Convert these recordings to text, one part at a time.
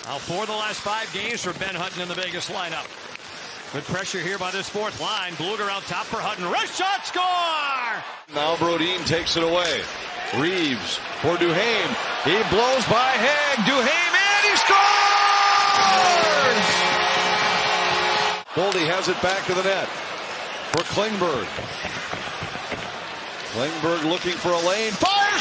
Now 4 of the last 5 games for Ben Hutton in the Vegas lineup. Good pressure here by this fourth line. Blueger out top for Hutton. Wrist shot, score! Now Brodin takes it away. Reeves for Duhaime. He blows by Haig. Duhaime in. He scores! Boldy has it back to the net for Klingberg. Klingberg looking for a lane. Fire,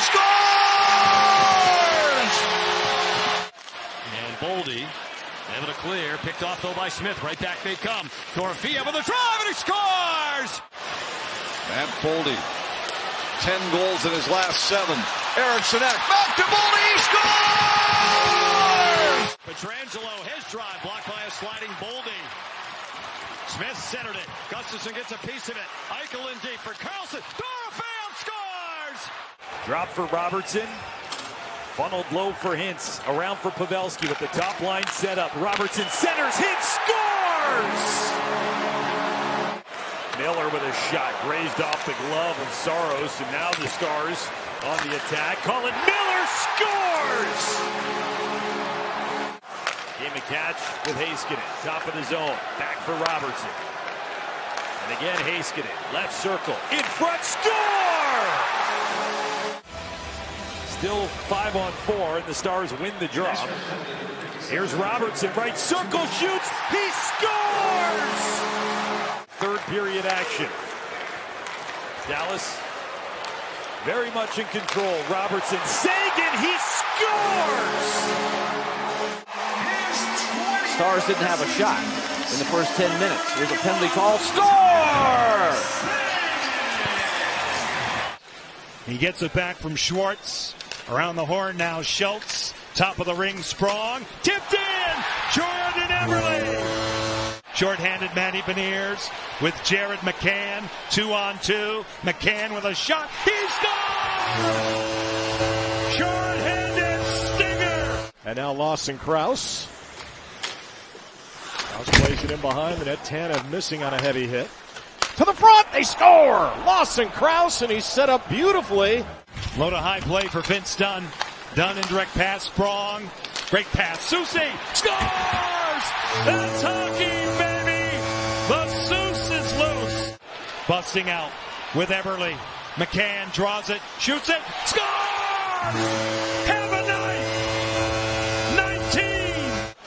scores! And Boldy able to clear. Picked off though by Smith. Right back they come. Torfia with a drive and he scores! Matt Boldy. 10 goals in his last 7. Eriksson back to Boldy. He scores! Pietrangelo, his drive blocked by a sliding Boldy. Smith centered it. Gustafsson gets a piece of it. Eichel in deep for Carlson. Dorfield scores! Drop for Robertson. Funneled low for Hintz. Around for Pavelski with the top line set up. Robertson centers. Hintz scores! Miller with a shot. Grazed off the glove of Saros. And now the Stars on the attack. Colin Miller scores! Game of catch with Heiskanen. Top of the zone. Back for Robertson. And again Heiskanen. Left circle. In front. Score! Still 5-on-4 and the Stars win the draw. Here's Robertson. Right circle. Shoots. He scores! Third period action. Dallas very much in control. Robertson. Sagan. He scores! Stars didn't have a shot in the first 10 minutes. Here's a penalty call. Score! He gets it back from Schwartz. Around the horn now, Schultz. Top of the ring, Sprong. Tipped in! Jordan Eberle! Short-handed Matty Beniers with Jared McCann. 2-on-2. McCann with a shot. He scores! Short-handed stinger! And now Lawson Krause. Krause plays it in behind the net. Tanev missing on a heavy hit. To the front, they score! Lawson Krause, and he's set up beautifully. Low to high play for Vince Dunn. Dunn in direct pass, Sprong. Great pass, Soucy scores! That's hockey, baby! The Seuss is loose. Busting out with Eberle. McCann draws it, shoots it, scores! Have a night! 19!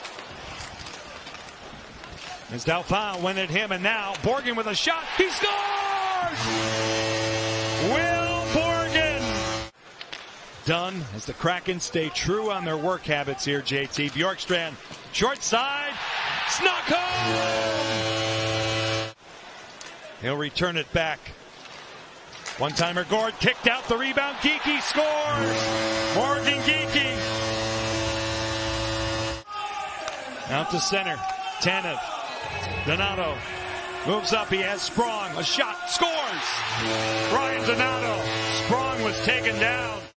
As Dauphin went at him, and now Borgen with a shot. He scores! Will Borgen! Done as the Kraken stay true on their work habits here, JT. Bjorkstrand, short side, snuck home! He'll return it back. One-timer Gord kicked out the rebound. Geekie scores! Morgan Geekie. Out to center. Tanev. Donato moves up. He has Sprong. A shot. Scores! Ryan Donato. Sprong was taken down.